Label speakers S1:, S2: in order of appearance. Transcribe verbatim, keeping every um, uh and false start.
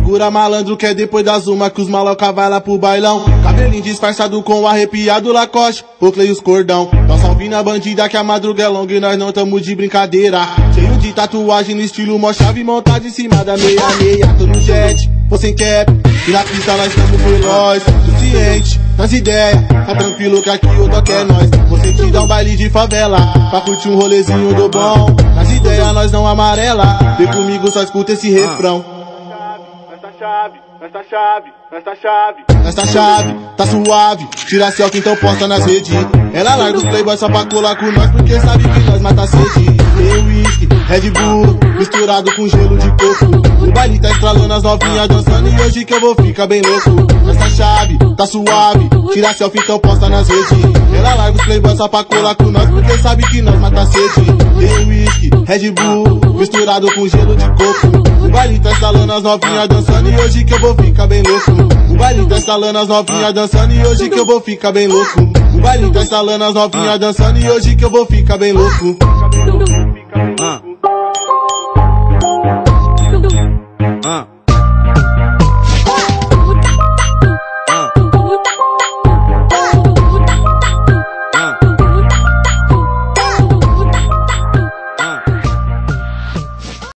S1: Segura malandro que é depois das uma que os maloca vai lá pro bailão. Cabelinho disfarçado com o arrepiado Lacoste, Oakley os cordão. Nós salve na bandida que a madruga é longa e nós não tamo de brincadeira. Cheio de tatuagem no estilo mó chave montado em cima da meia meia. Tô no jet, vou sem cap, e na pista nós estamos veloz. Suficiente, nas ideias, tá tranquilo que aqui o toque é nós. Você te dá um baile de favela, pra curtir um rolezinho do bom. Nas ideias nós não amarela, vem comigo só escuta esse refrão. Nesta chave, nesta chave, nesta chave, nesta chave, tá suave. Tira selfie então posta nas redes. Ela larga os playboys só pra colar com nós, porque sabe que nós mata a sede. Tem whisky, Red Bull, misturado com gelo de coco. O baile tá estralando as novinhas dançando e hoje que eu vou ficar bem louco. Nesta chave, tá suave, tira selfie então posta nas redes. Ela larga os playboys só pra colar com nós, porque sabe que nós mata a sede. Tem whisky, Red Bull, misturado com gelo de coco. O baile tá estralando as novinhas dançando e hoje que eu vou ficar bem louco. O baile tá estralando as novinhas dançando e hoje que eu vou ficar bem louco. O baile tá estralando as novinhas dançando e hoje que eu vou ficar bem louco.